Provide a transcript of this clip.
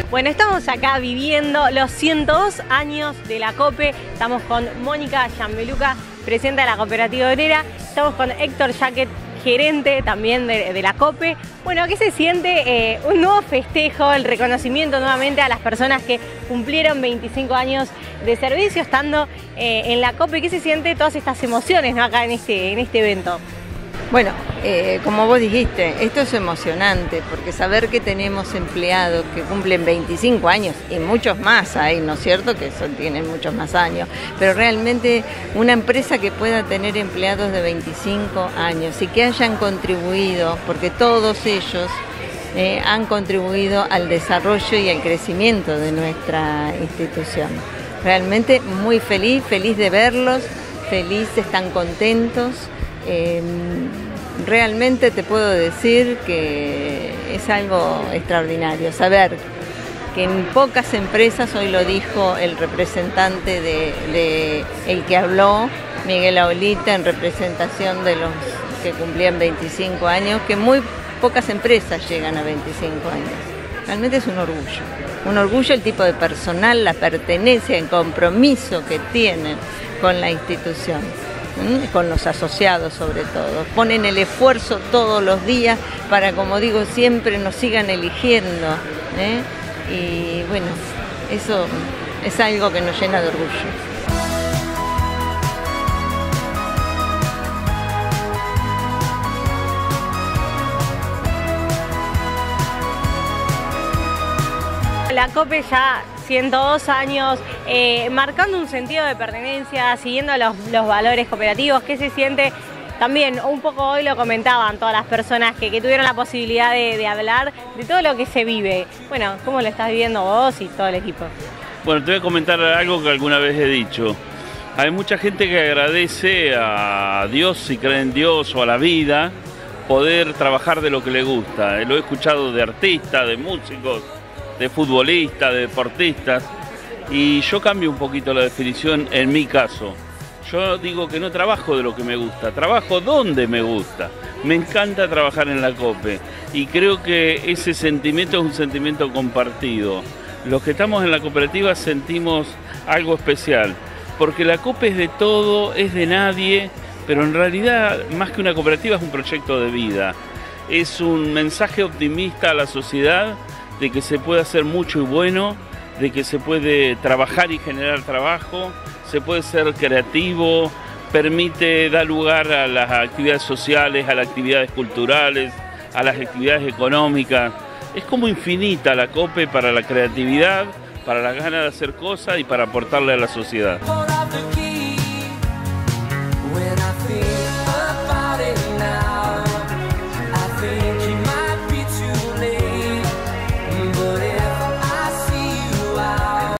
Bueno, estamos acá viviendo los 102 años de la COPE. Estamos con Mónica Gianbeluca, presidenta de la Cooperativa Obrera. Estamos con Héctor Jaquet, gerente también de la COPE. Bueno, ¿qué se siente un nuevo festejo, el reconocimiento nuevamente a las personas que cumplieron 25 años de servicio estando en la COPE? ¿Qué se siente todas estas emociones, ¿no?, acá en este evento? Bueno, como vos dijiste, esto es emocionante porque saber que tenemos empleados que cumplen 25 años y muchos más hay, ¿no es cierto?, que tienen muchos más años, pero realmente una empresa que pueda tener empleados de 25 años y que hayan contribuido, porque todos ellos han contribuido al desarrollo y al crecimiento de nuestra institución. Realmente muy feliz de verlos, están contentos. Realmente te puedo decir que es algo extraordinario saber que en pocas empresas, hoy lo dijo el representante el que habló, Miguel Aulita, en representación de los que cumplían 25 años, que muy pocas empresas llegan a 25 años. Realmente es un orgullo el tipo de personal, la pertenencia, el compromiso que tienen con la institución, con los asociados sobre todo. Ponen el esfuerzo todos los días para, como digo siempre, nos sigan eligiendo, y bueno, eso es algo que nos llena de orgullo. La COPE ya 102 años, marcando un sentido de pertenencia, siguiendo los valores cooperativos. ¿Qué se siente? También un poco hoy lo comentaban todas las personas que tuvieron la posibilidad de hablar de todo lo que se vive. Bueno, ¿cómo lo estás viviendo vos y todo el equipo? Bueno, te voy a comentar algo que alguna vez he dicho. Hay mucha gente que agradece a Dios, si cree en Dios, o a la vida, poder trabajar de lo que le gusta. Lo he escuchado de artistas, de músicos, de futbolistas, de deportistas, y yo cambio un poquito la definición en mi caso. Yo digo que no trabajo de lo que me gusta, trabajo donde me gusta. Me encanta trabajar en la COPE y creo que ese sentimiento es un sentimiento compartido. Los que estamos en la cooperativa sentimos algo especial, porque la COPE es de todo, es de nadie, pero en realidad más que una cooperativa es un proyecto de vida. Es un mensaje optimista a la sociedad de que se puede hacer mucho y bueno, de que se puede trabajar y generar trabajo, se puede ser creativo, da lugar a las actividades sociales, a las actividades culturales, a las actividades económicas. Es como infinita la COPE para la creatividad, para la gana de hacer cosas y para aportarle a la sociedad.